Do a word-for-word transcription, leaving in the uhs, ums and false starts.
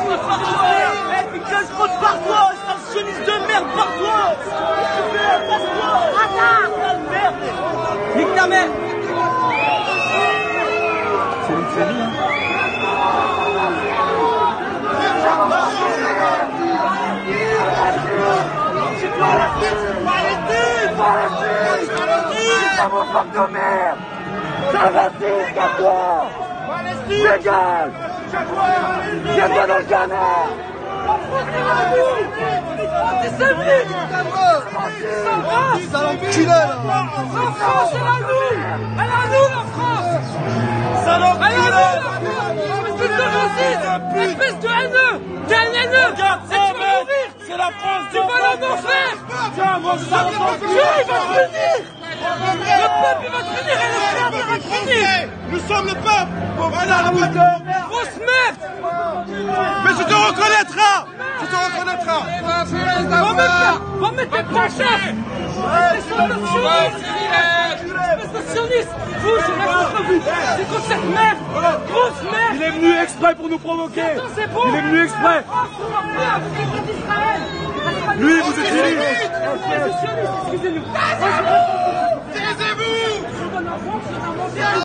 Eh, puis que je vote par toi, sale sioniste de merde, par toi. Super, passe-toi. Sale merde. Nique ta mère. C'est une série, hein. C'est mon fuck de merde. Ça va c'est qu'à toi. Dégage. Viens-toi dans le canard. Anti-semitic. Sale enculé, là. La France, elle a nous. Elle a nous, la France. Sale enculé. Elle a nous, la France. Espèce de raciste. Espèce de haineux. T'es un haineux. Et tu vas mourir. C'est la France. Tu vas aller en enfer. Tiens, mon sale enculé. Il va te punir. Le peuple, il va te punir et le peuple, il va te punir. Nous sommes le peuple. Voilà la bonne. Grosse merde. Mais tu te reconnaîtras. Tu te reconnaîtras. Va mettre, va mettre tes planchettes. Espèce de sioniste. Vous, j'ai rien contre vous. C'est contre cette merde. Grosse merde. Il est venu exprès pour nous provoquer. C'est bon. Il est venu exprès. Lui, vous êtes fini. Excusez-nous. Taisez-vous.